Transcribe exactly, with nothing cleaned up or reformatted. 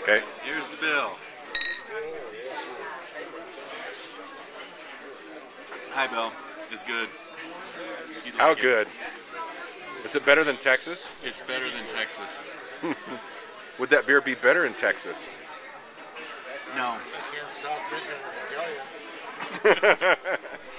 Okay. Here's the bill. Hi, Bill. It's good. You'd How like it. good? Is it better than Texas? It's better than Texas. Would that beer be better in Texas? No. I can't stop drinking Italian.